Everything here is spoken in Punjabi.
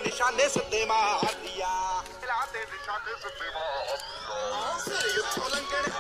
ਨਿਸ਼ਾਨੇ ਸਿੱਧੇ ਮਾਰਦੀ ਆ, ਦਿਲਾਂ ਦੇ ਨਿਸ਼ਾਨੇ ਸਿੱਧੇ ਮਾਰਦੀ ਆ। ਸਿਰ ਉੱਤੋਂ ਲੰਘਣ